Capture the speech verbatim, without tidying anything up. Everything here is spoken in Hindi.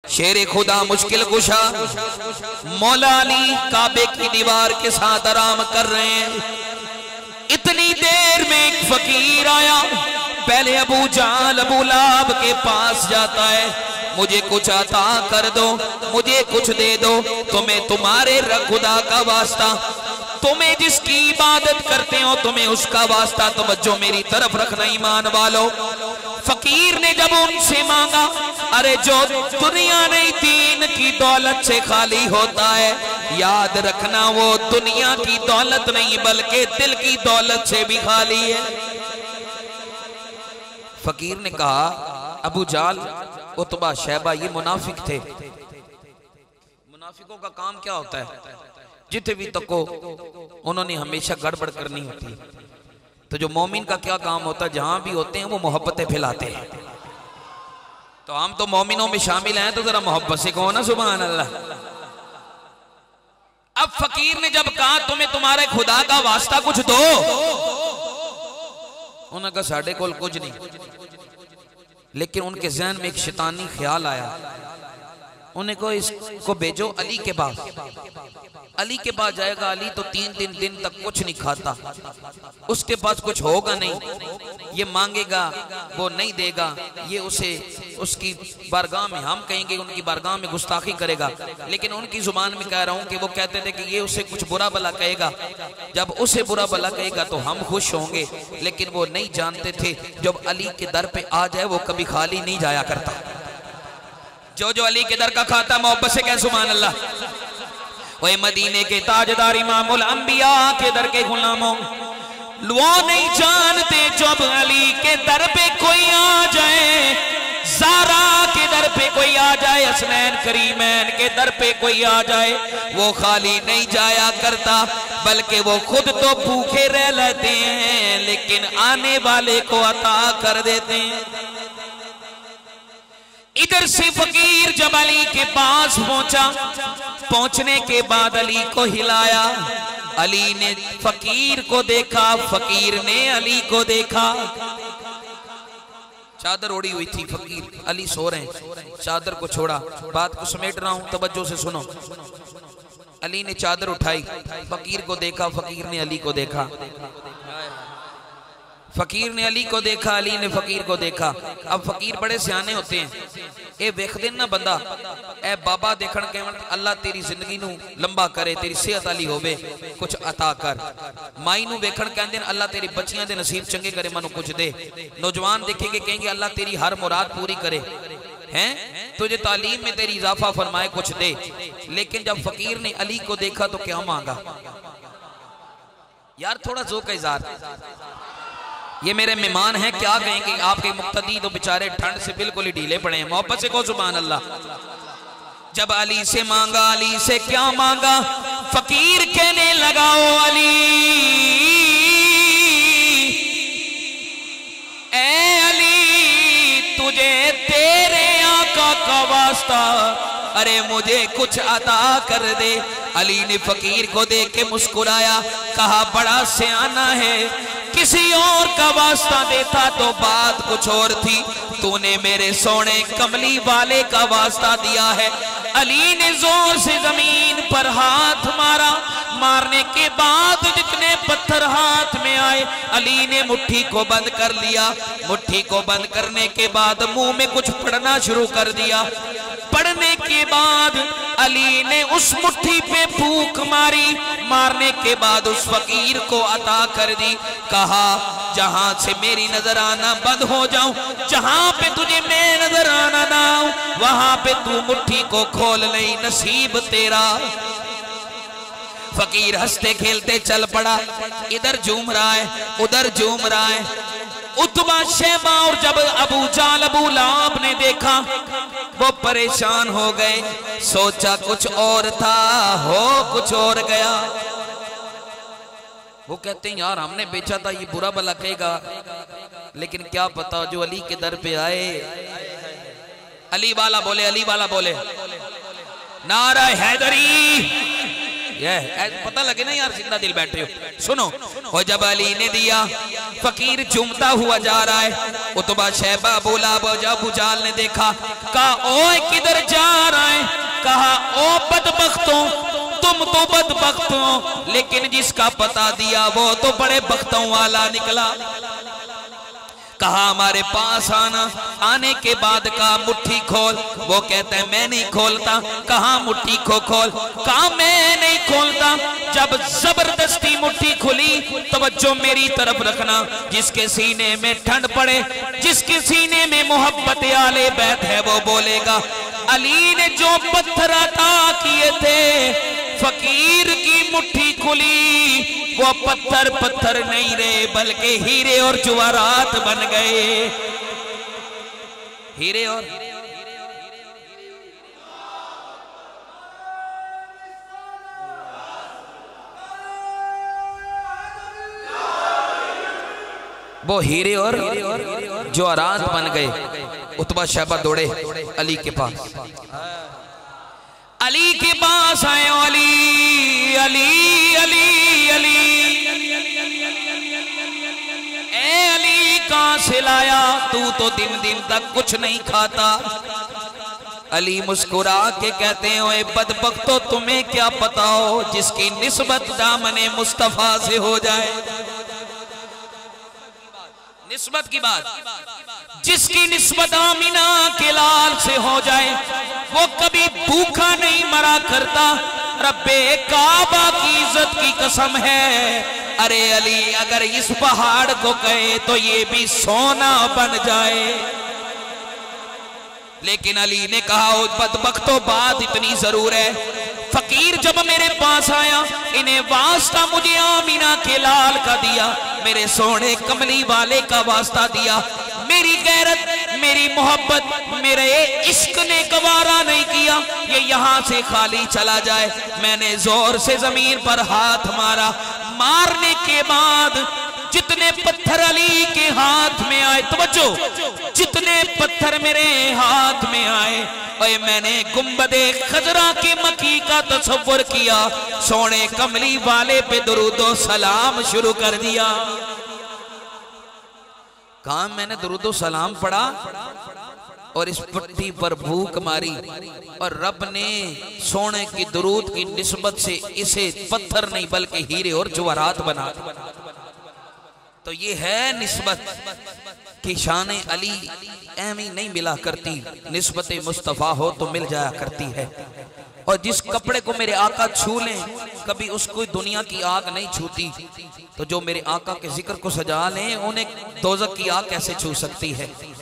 शेरे खुदा मुश्किल कुशा मौला अली काबे की दीवार के साथ आराम कर रहे हैं। इतनी देर में एक फकीर आया। पहले अबू जाल अबू लाब के पास जाता है, मुझे कुछ अता कर दो, मुझे कुछ दे दो, तुम्हें तुम्हारे खुदा का वास्ता, तुम्हें जिसकी इबादत करते हो तुम्हें उसका वास्ता, तवज्जो मेरी तरफ रखना ईमान वालों। फकीर ने जब उनसे मांगा, अरे जो दुनिया नहीं दीन की दौलत से खाली होता है, याद रखना वो दुनिया की दौलत नहीं बल्कि दिल की दौलत से भी खाली है। फकीर ने कहा, अबू जाल उतबा शैबा ये मुनाफिक थे। मुनाफिकों का काम क्या होता है? जितने भी तक को उन्होंने हमेशा गड़बड़ करनी होती है। तो जो मोमिन का क्या काम होता है, जहां भी होते हैं वो मोहब्बतें फैलाते हैं। तो हम तो मोमिनों में शामिल हैं, तो जरा मोहब्बत से कहो ना सुभान अल्लाह। अब फकीर ने जब कहा तुम्हें तुम्हारे खुदा का वास्ता कुछ दो, उन्होंने कहा साढ़े कोल कुछ नहीं। लेकिन उनके जहन में एक शैतानी ख्याल आया, उन्हें को इसको भेजो अली के पास। अली के पास जाएगा, अली तो तीन तीन दिन तक कुछ नहीं खाता, उसके पास कुछ होगा नहीं, ये मांगेगा वो नहीं देगा, ये उसे उसकी बारगाह में हम कहेंगे उनकी बारगाह में गुस्ताखी करेगा। लेकिन उनकी जुबान में कह रहा हूं कि वो कहते थे कि ये उसे कुछ बुरा भला कहेगा, जब उसे बुरा भला कहेगा तो हम खुश होंगे। लेकिन वो नहीं जानते थे जब अली के दर पे आ जाए वो कभी खाली नहीं जाया करता। जो जो अली के दर का खाता मोहब्बत से कह सुभान अल्लाह। वही मदीने के ताजदार इमामुल अंबिया के दर के गुलामों, वो नहीं जानते जब अली के दर पे कोई आ जाए, ज़ारा के दर पे कोई आ जाए, हसनैन करीमैन के दर पे कोई आ जाए, वो खाली नहीं जाया करता, बल्कि वो खुद तो भूखे रह लेते हैं लेकिन आने वाले को अता कर देते हैं। इधर से फकीर जब अली के पास पहुंचा, पहुंचने के बाद अली को हिलाया, अली ने फकीर को देखा, फकीर ने अली को देखा। चादर ओढ़ी हुई थी, फकीर अली सो रहे हैं, चादर को छोड़ा, बात को समेट रहा हूं, तवज्जो से सुनो। अली ने चादर उठाई, फकीर को देखा, फकीर ने अली को देखा, फकीर ने अली को देखा, अली ने फकीर को देखा। अब फकीर बड़े सियाने होते हैं, ए वेख दिन ना बंदा ए बाबा देखण के अल्लाह तेरी जिंदगी नू लंबा करे, तेरी सेहत अली होवे, कुछ अता कर। माई नू वेखण कहंदे अल्लाह तेरी बच्चियां दे नसीब चंगे करे, मनु कुछ दे। नौजवान देखेंगे कहेंगे अल्लाह तेरी हर मुराद पूरी करे, हैं तुझे तालीम में तेरी इजाफा फरमाए, कुछ दे। लेकिन जब फकीर ने अली को देखा तो क्या मांगा? यार थोड़ा ज़ोक़ इज़हार, ये मेरे मेहमान हैं, क्या कहेंगे? आपके मुक्तदी तो बेचारे ठंड से बिल्कुल ही ढीले पड़े हैं। मोहब्बत से को सुभान अल्लाह। जब अली से मांगा, अली से क्या मांगा? फकीर कहने लगा, ओ अली, ए अली, तुझे तेरे आका का वास्ता, अरे मुझे कुछ अता कर दे। अली ने फकीर को देख के मुस्कुराया, कहा बड़ा सियाना है, किसी और का वास्ता देता तो बात कुछ और थी, तूने मेरे सोने कमली वाले का वास्ता दिया है। अली ने जोर से जमीन पर हाथ मारा, मारने के बाद जितने पत्थर हाथ में आए, अली ने मुट्ठी को बंद कर लिया। मुट्ठी को बंद करने के बाद मुंह में कुछ पढ़ना शुरू कर दिया। पढ़ने के बाद अली ने उस मुट्ठी पे फूंक मारी, मारने के बाद उस फकीर को अता कर दी। कहा जहां से मेरी नजर आना बंद हो जाऊं, जहां पे तुझे मैं नजर आना ना आऊं, वहां पे तू मुट्ठी को खोल ले, नसीब तेरा। फकीर हंसते खेलते चल पड़ा, इधर झूम रहा है, उधर झूम रहा है। उतबा शैबा और जब अबू जाल अबू लाब ने देखा, वो परेशान हो गए, सोचा कुछ और था, हो कुछ और गया। वो कहते हैं यार हमने बेचा था, ये बुरा भला कहेगा, लेकिन क्या पता जो अली के दर पे आए। अली वाला बोले, अली वाला बोले, नारा हैदरी, ये पता लगे ना यार जिंदा दिल बैठे हो। सुनो, और जब अली ने दिया, फकीर झूमता हुआ जा रहा है। उतबा शैबा बोला, अबू जाल ने देखा, कहा ओए किधर जा बदबख्तों, तुम तो बदबख्त हो, लेकिन जिसका पता दिया वो तो बड़े बख्तों वाला निकला। कहा हमारे पास आना, आने के बाद कहा मुट्ठी खोल, वो कहता है मैं नहीं खोलता। कहा मुट्ठी को खोल, कहा मैं नहीं खोलता। जब जबरदस्ती मुट्ठी खुली, तवज्जो मेरी तरफ रखना, जिसके सीने में ठंड पड़े, जिसके सीने में मोहब्बत आले बैत है, वो बोलेगा अली ने जो पत्थर अता किए थे, फकीर की मुट्ठी खुली, वो पत्थर पत्थर नहीं रहे बल्कि हीरे और जवाहरात बन गए। हीरे और वो हीरे और जवाहरात बन गए। उतबा शहबा दौड़े अली के पास, अली के पास आए। अली अली अली अली ए अली कहां से लाया, तू तो दिन दिन तक कुछ नहीं खाता। अली मुस्कुरा के कहते हैं ओए बदबख्तो, तुम्हें क्या पता हो जिसकी निस्बत दामने मुस्तफा से हो जाए। निस्बत की बात, जिसकी निस्बत आमिना के लाल से हो जाए, वो कभी भूखा नहीं मरा करता। रब्बे काबा की इज्जत की कसम है, अरे अली अगर इस पहाड़ को कहे तो ये भी सोना बन जाए। लेकिन अली ने कहा ओ बदबख्तो, बात इतनी जरूर है, फकीर जब मेरे पास आया, इन्हें वास्ता मुझे आमीना के लाल का दिया, मेरे सोने कमली वाले का वास्ता दिया। मेरी गैरत, मेरी मोहब्बत, मेरे इश्क ने गवारा नहीं किया ये यहाँ से खाली चला जाए। मैंने जोर से जमीन पर हाथ मारा, मारने के बाद जितने पत्थर अली के हाथ में आए, तवज्जो, जितने पत्थर मेरे हाथ में आए, और मैंने गुंबदे खजरा के मकी का तसव्वुर किया, सोने कमली वाले पे दुरूदो सलाम शुरू कर दिया। कहा मैंने दुरूदो सलाम पढ़ा और इस पट्टी पर भूख मारी, और रब ने सोने की दुरूद की निस्बत से इसे पत्थर नहीं बल्कि हीरे और जवाहरात बना। तो ये है निस्बत कि शान अली एमी नहीं मिला करती, निस्बत मुस्तफ़ा हो तो मिल जाया करती है। और जिस कपड़े को मेरे आका छू लें, कभी उसको दुनिया की आग नहीं छूती। तो जो मेरे आका के जिक्र को सजा लें, उन्हें दोज़ख की आग कैसे छू सकती है।